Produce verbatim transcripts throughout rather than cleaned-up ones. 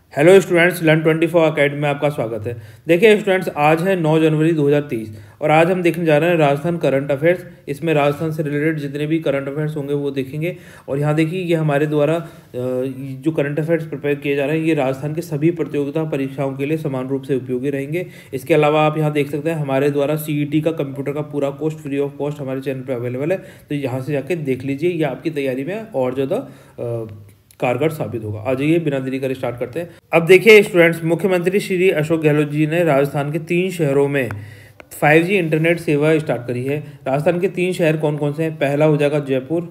Hello students, learn twenty four academy में आपका स्वागत है। देखिए स्टूडेंट्स, आज है नौ जनवरी दो हज़ार तेईस और आज हम देखने जा रहे हैं राजस्थान करंट अफेयर्स। इसमें राजस्थान से रिलेटेड जितने भी करंट अफेयर्स होंगे वो देखेंगे। और यहाँ देखिए, ये हमारे द्वारा जो करंट अफेयर्स प्रिपेयर किए जा रहे हैं ये राजस्थान के सभी प्रतियोगिता परीक्षाओं के लिए समान रूप से उपयोगी रहेंगे। इसके अलावा आप यहाँ देख सकते हैं हमारे द्वारा सी ई टी का कंप्यूटर का पूरा कोर्स फ्री ऑफ कॉस्ट हमारे चैनल पर अवेलेबल है, तो यहाँ से जाके देख लीजिए। ये आपकी तैयारी में और ज़्यादा कारगर साबित होगा। आ जाइए, बिना देरी करे स्टार्ट करते हैं। अब देखिए स्टूडेंट्स, मुख्यमंत्री श्री अशोक गहलोत जी ने राजस्थान के तीन शहरों में फाइव जी इंटरनेट सेवा स्टार्ट करी है। राजस्थान के तीन शहर कौन कौन से हैं? पहला हो जाएगा जयपुर,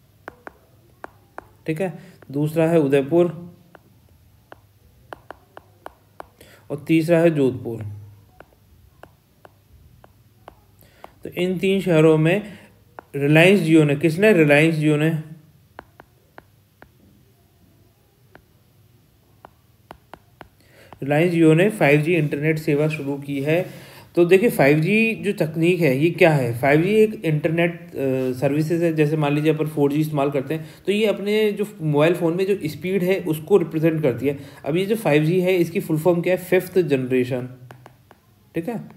ठीक है, दूसरा है उदयपुर और तीसरा है जोधपुर। तो इन तीन शहरों में रिलायंस जियो ने, किसने? रिलायंस जियो ने रिलायंस जियो ने फाइव जी इंटरनेट सेवा शुरू की है। तो देखिए, फाइव जी जो तकनीक है ये क्या है? फाइव जी एक इंटरनेट सर्विसेज है। जैसे मान लीजिए अपन फोर जी इस्तेमाल करते हैं तो ये अपने जो मोबाइल फ़ोन में जो स्पीड है उसको रिप्रेजेंट करती है। अब ये जो फाइव जी है इसकी फुल फॉर्म क्या है? फिफ्थ जनरेशन, ठीक है।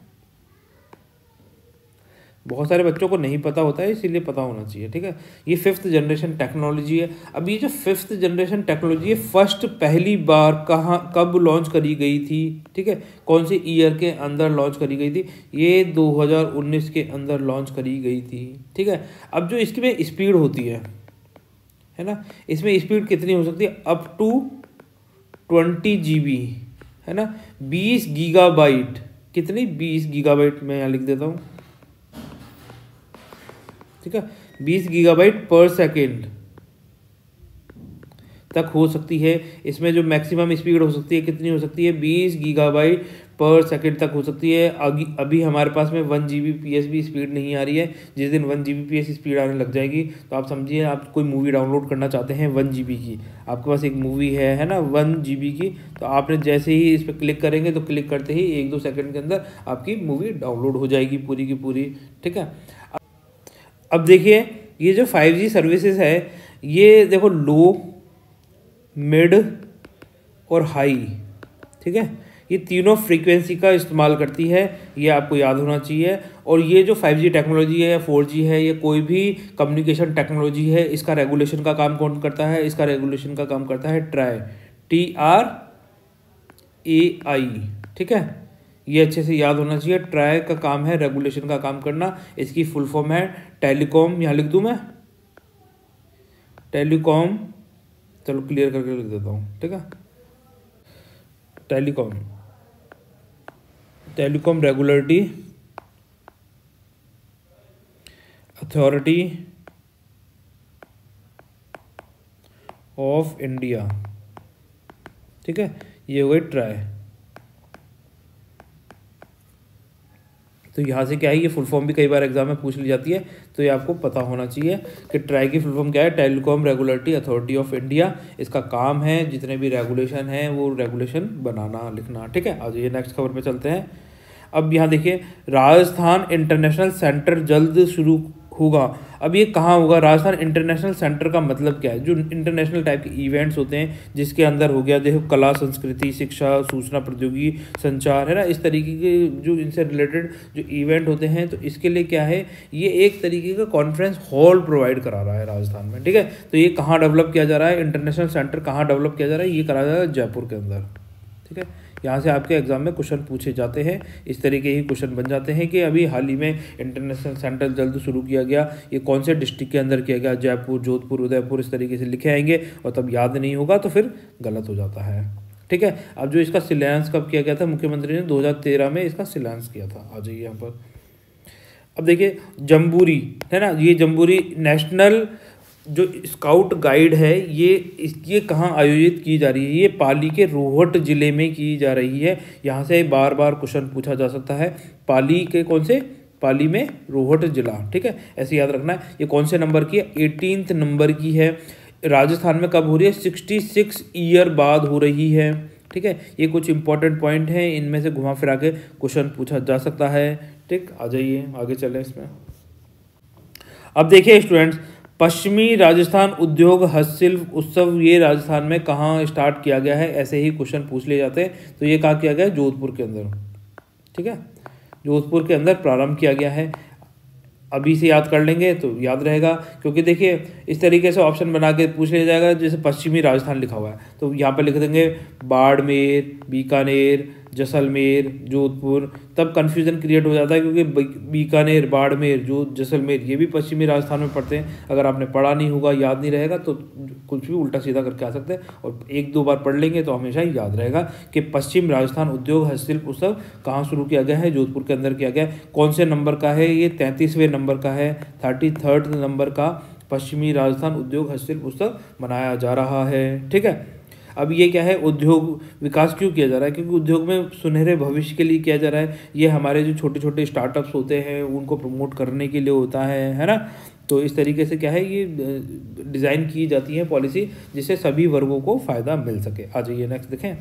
बहुत सारे बच्चों को नहीं पता होता है, इसीलिए पता होना चाहिए, ठीक है। ये फिफ्थ जनरेशन टेक्नोलॉजी है। अब ये जो फिफ्थ जनरेशन टेक्नोलॉजी है फर्स्ट पहली बार कहाँ कब लॉन्च करी गई थी, ठीक है, कौन से ईयर के अंदर लॉन्च करी गई थी? ये दो हज़ार उन्नीस के अंदर लॉन्च करी गई थी, ठीक है। अब जो इसकी में स्पीड होती है है ना, इसमें स्पीड कितनी हो सकती है? Up to twenty G B, है ना, बीस गीगाबाइट। कितनी? बीस गीगाबाइट। मैं यहाँ लिख देता हूँ, ठीक है, बीस गीगाबाइट पर सेकेंड तक हो सकती है। इसमें जो मैक्सिमम स्पीड हो सकती है कितनी हो सकती है? बीस गीगाबाइट पर सेकेंड तक हो सकती है। अभी अभी हमारे पास में one G B P S भी स्पीड नहीं आ रही है। जिस दिन one G B P S speed आने लग जाएगी तो आप समझिए, आप कोई मूवी डाउनलोड करना चाहते हैं वन जी बी की, आपके पास एक मूवी है है ना वन जी बी की, तो आपने जैसे ही इस पर क्लिक करेंगे तो क्लिक करते ही एक दो सेकेंड के अंदर आपकी मूवी डाउनलोड हो जाएगी पूरी की पूरी, ठीक है। अब देखिए, ये जो फाइव जी सर्विसेज है ये देखो लो, मिड और हाई, ठीक है, ये तीनों फ्रीक्वेंसी का इस्तेमाल करती है। ये आपको याद होना चाहिए। और ये जो फाइव जी टेक्नोलॉजी है या फोर जी है, ये कोई भी कम्युनिकेशन टेक्नोलॉजी है, इसका रेगुलेशन का काम कौन करता है? इसका रेगुलेशन का काम करता है TRAI, T R A I, ठीक है। ये अच्छे से याद होना चाहिए। ट्राई का काम है रेगुलेशन का काम करना। इसकी फुल फॉर्म है टेलीकॉम, यहाँ लिख दूँ मैं, टेलीकॉम, चलो क्लियर करके लिख देता हूँ, ठीक है, telecom telecom regulatory authority of India, ठीक है, ये हो गई ट्राई। तो यहाँ से क्या है, ये फुल फॉर्म भी कई बार एग्जाम में पूछ ली जाती है, तो ये आपको पता होना चाहिए कि ट्राई की फुल फॉर्म क्या है? Telecom regulatory authority of India. इसका काम है जितने भी रेगुलेशन हैं वो रेगुलेशन बनाना, लिखना, ठीक है। आज ये नेक्स्ट खबर पे चलते हैं। अब यहाँ देखिए, राजस्थान इंटरनेशनल सेंटर जल्द शुरू होगा। अब ये कहाँ होगा? राजस्थान इंटरनेशनल सेंटर का मतलब क्या है? जो इंटरनेशनल टाइप के इवेंट्स होते हैं जिसके अंदर हो गया देखो कला, संस्कृति, शिक्षा, सूचना प्रौद्योगिकी, संचार, है ना, इस तरीके के जो इनसे रिलेटेड जो इवेंट होते हैं, तो इसके लिए क्या है, ये एक तरीके का कॉन्फ्रेंस हॉल प्रोवाइड करा रहा है राजस्थान में, ठीक है। तो ये कहाँ डेवलप किया जा रहा है? इंटरनेशनल सेंटर कहाँ डेवलप किया जा रहा है? ये करा जा रहा है जयपुर के अंदर, ठीक है। यहाँ से आपके एग्जाम में क्वेश्चन पूछे जाते हैं, इस तरीके ही क्वेश्चन बन जाते हैं कि अभी हाल ही में इंटरनेशनल सेंटर जल्द शुरू किया गया, ये कौन से डिस्ट्रिक्ट के अंदर किया गया? जयपुर, जोधपुर, उदयपुर, इस तरीके से लिखे आएंगे और तब याद नहीं होगा तो फिर गलत हो जाता है, ठीक है। अब जो इसका शिलान्यास कब किया गया था? मुख्यमंत्री ने दो हज़ार तेरह में इसका शिलान्यास किया था। आ जाइए यहाँ पर। अब देखिए, जम्बूरी, है ना, ये जम्बूरी नेशनल जो स्काउट गाइड है ये ये कहाँ आयोजित की जा रही है? ये पाली के रोहट जिले में की जा रही है। यहाँ से बार बार क्वेश्चन पूछा जा सकता है। पाली के कौन से? पाली में रोहट जिला, ठीक है, ऐसे याद रखना है। ये कौन से नंबर की है? एटीनथ नंबर की है। राजस्थान में कब हो रही है? सिक्सटी सिक्स ईयर बाद हो रही है, ठीक है। ये कुछ इंपॉर्टेंट पॉइंट हैं, इनमें से घुमा फिरा के क्वेश्चन पूछा जा सकता है, ठीक। आ जाइए आगे चलें इसमें। अब देखिए स्टूडेंट्स, पश्चिमी राजस्थान उद्योग हस्तशिल्प उत्सव ये राजस्थान में कहाँ स्टार्ट किया गया है, ऐसे ही क्वेश्चन पूछ लिए जाते हैं। तो ये कहाँ किया गया है, जोधपुर के अंदर, ठीक है, जोधपुर के अंदर प्रारंभ किया गया है। अभी से याद कर लेंगे तो याद रहेगा, क्योंकि देखिए इस तरीके से ऑप्शन बना के पूछ लिया जाएगा। जैसे पश्चिमी राजस्थान लिखा हुआ है तो यहाँ पर लिख देंगे बाड़मेर, बीकानेर, जैसलमेर, जोधपुर, तब कन्फ्यूज़न क्रिएट हो जाता है, क्योंकि बीकानेर, बाड़मेर, जो जैसलमेर ये भी पश्चिमी राजस्थान में पड़ते हैं। अगर आपने पढ़ा नहीं होगा, याद नहीं रहेगा तो कुछ भी उल्टा सीधा करके आ सकते हैं, और एक दो बार पढ़ लेंगे तो हमेशा ही याद रहेगा कि पश्चिम राजस्थान उद्योग हस्तशिल्प उत्सव कहाँ शुरू किया गया है, जोधपुर के अंदर किया गया है। कौन से नंबर का है ये, तैंतीसवें नंबर का है, थर्टी थर्ड नंबर का पश्चिमी राजस्थान उद्योग हस्तशिल्प उत्सव मनाया जा रहा है, ठीक है। अब ये क्या है, उद्योग विकास क्यों किया जा रहा है, क्योंकि उद्योग में सुनहरे भविष्य के लिए किया जा रहा है। ये हमारे जो छोटे छोटे स्टार्टअप्स होते हैं उनको प्रमोट करने के लिए होता है है ना। तो इस तरीके से क्या है, ये डिज़ाइन की जाती है पॉलिसी, जिससे सभी वर्गों को फ़ायदा मिल सके। आ जाइए नेक्स्ट देखें।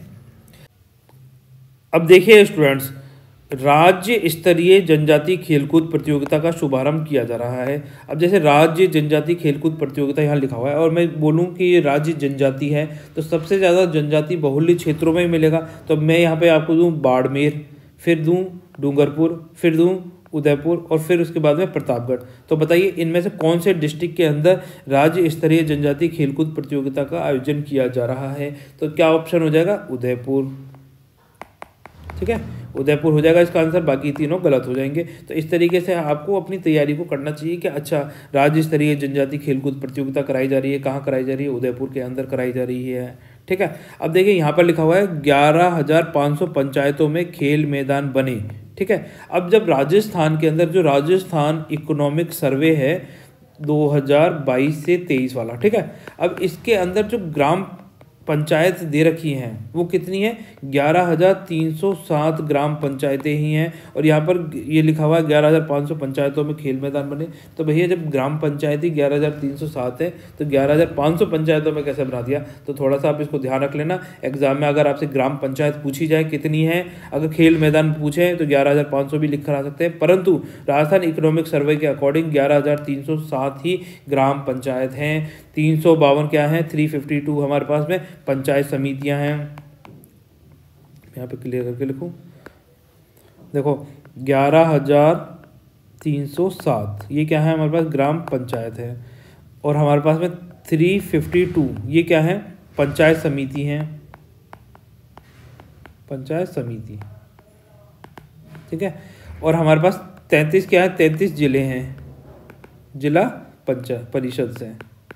अब देखिए स्टूडेंट्स, राज्य स्तरीय जनजाति खेलकूद प्रतियोगिता का शुभारंभ किया जा रहा है। अब जैसे राज्य जनजाति खेलकूद प्रतियोगिता यहाँ लिखा हुआ है, और मैं बोलूँ कि ये राज्य जनजाति है तो सबसे ज़्यादा जनजाति बहुल्य क्षेत्रों में ही मिलेगा। तो मैं यहाँ पे आपको दूँ बाड़मेर, फिर दूँ डूंगरपुर, फिर दूँ उदयपुर, और फिर उसके बाद में प्रतापगढ़। तो बताइए इनमें से कौन से डिस्ट्रिक्ट के अंदर राज्य स्तरीय जनजाति खेलकूद प्रतियोगिता का आयोजन किया जा रहा है। तो क्या ऑप्शन हो जाएगा, उदयपुर, ठीक है, उदयपुर हो जाएगा इसका आंसर, बाकी तीनों गलत हो जाएंगे। तो इस तरीके से आपको अपनी तैयारी को करना चाहिए कि अच्छा राज्य स्तरीय जनजाति खेलकूद प्रतियोगिता कराई जा रही है, कहाँ कराई जा रही है, उदयपुर के अंदर कराई जा रही है, ठीक है। अब देखिए यहाँ पर लिखा हुआ है ग्यारह हजार पाँच सौ पंचायतों में खेल मैदान बने, ठीक है। अब जब राजस्थान के अंदर जो राजस्थान इकोनॉमिक सर्वे है दो हज़ार बाईस से तेईस वाला, ठीक है, अब इसके अंदर जो ग्राम पंचायत दे रखी हैं वो कितनी है, ग्यारह हज़ार तीन सौ सात ग्राम पंचायतें ही हैं। और यहाँ पर ये लिखा हुआ है ग्यारह हज़ार पाँच सौ पंचायतों में खेल मैदान बने। तो भैया जब ग्राम पंचायत ही ग्यारह हज़ार तीन सौ सात है तो ग्यारह हज़ार पाँच सौ पंचायतों में कैसे बना दिया। तो थोड़ा सा आप इसको ध्यान रख लेना, एग्जाम में अगर आपसे ग्राम पंचायत पूछी जाए कितनी है, अगर खेल मैदान पूछे तो ग्यारह हज़ार पाँच सौ भी लिख कर आ सकते हैं, परंतु राजस्थान इकोनॉमिक सर्वे के अकॉर्डिंग ग्यारह हज़ार तीन सौ सात ही ग्राम पंचायत हैं। तीन सौ बावन क्या है, थ्री फिफ्टी टू हमारे पास में पंचायत समितियां हैं। यहाँ पे क्लियर करके लिखूं, देखो ग्यारह हजार तीन सौ सात ये क्या है, हमारे पास ग्राम पंचायत है, और हमारे पास में थ्री फिफ्टी टू ये क्या है, पंचायत समिति हैं, पंचायत समिति, ठीक है। और हमारे पास तैंतीस क्या है, तैंतीस जिले हैं, जिला पंचायत परिषद से।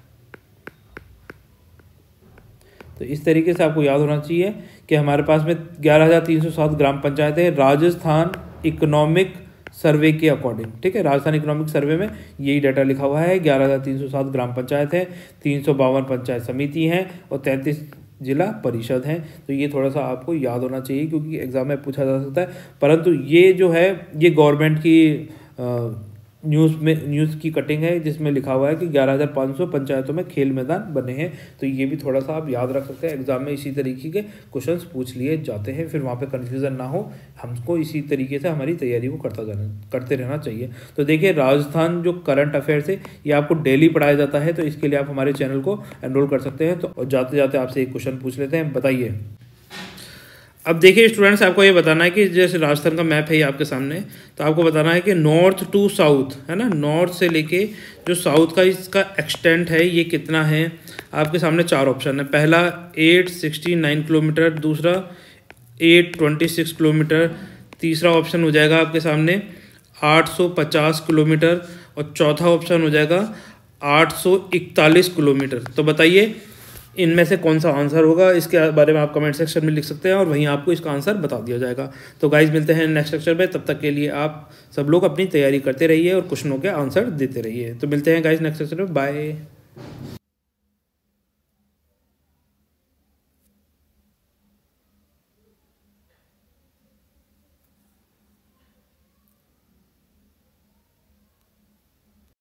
तो इस तरीके से आपको याद होना चाहिए कि हमारे पास में ग्यारह हज़ार तीन सौ सात ग्राम पंचायतें राजस्थान इकोनॉमिक सर्वे के अकॉर्डिंग, ठीक है। राजस्थान इकोनॉमिक सर्वे में यही डाटा लिखा हुआ है, ग्यारह हज़ार तीन सौ सात ग्राम पंचायत है, तीन सौ बावन पंचायत समिति हैं और तैंतीस जिला परिषद हैं। तो ये थोड़ा सा आपको याद होना चाहिए क्योंकि एग्जाम में पूछा जा सकता है। परंतु ये जो है ये गवर्नमेंट की आ, न्यूज़ में न्यूज़ की कटिंग है जिसमें लिखा हुआ है कि ग्यारह हज़ार पाँच सौ पंचायतों में खेल मैदान बने हैं। तो ये भी थोड़ा सा आप याद रख सकते हैं, एग्जाम में इसी तरीके के क्वेश्चंस पूछ लिए जाते हैं, फिर वहाँ पे कन्फ्यूज़न ना हो। हमको इसी तरीके से हमारी तैयारी को करता जाना करते रहना चाहिए। तो देखिए राजस्थान जो करंट अफेयर्स है ये आपको डेली पढ़ाया जाता है, तो इसके लिए आप हमारे चैनल को एनरोल कर सकते हैं। तो और जाते जाते आपसे एक क्वेश्चन पूछ लेते हैं, बताइए। अब देखिए स्टूडेंट्स, आपको ये बताना है कि जैसे राजस्थान का मैप है ये आपके सामने, तो आपको बताना है कि नॉर्थ टू साउथ है ना, नॉर्थ से लेके जो साउथ का इसका एक्सटेंट है ये कितना है। आपके सामने चार ऑप्शन है, पहला एट सिक्सटी नाइन किलोमीटर, दूसरा एट ट्वेंटी सिक्स किलोमीटर, तीसरा ऑप्शन हो जाएगा आपके सामने आठ सौ पचास किलोमीटर और चौथा ऑप्शन हो जाएगा आठ सौ इकतालीस किलोमीटर। तो बताइए इनमें से कौन सा आंसर होगा, इसके बारे में आप कमेंट सेक्शन में लिख सकते हैं और वहीं आपको इसका आंसर बता दिया जाएगा। तो गाइज मिलते हैं नेक्स्ट लेक्चर में, तब तक के लिए आप सब लोग अपनी तैयारी करते रहिए और क्वेश्चनों के आंसर देते रहिए। तो मिलते हैं गाइज नेक्स्ट लेक्चर में, बाय।